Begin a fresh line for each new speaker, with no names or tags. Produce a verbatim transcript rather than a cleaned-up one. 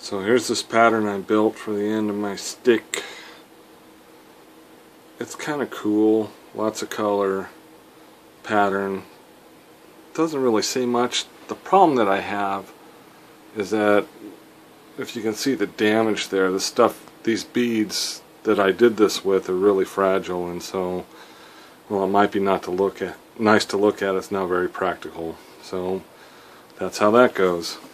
So here's this pattern I built for the end of my stick. It's kind of cool, lots of color, pattern. Doesn't really say much. The problem that I have is that if you can see the damage there, the stuff, these beads that I did this with are really fragile, and so, well, it might be not to look at, nice to look at, it's not very practical. So that's how that goes.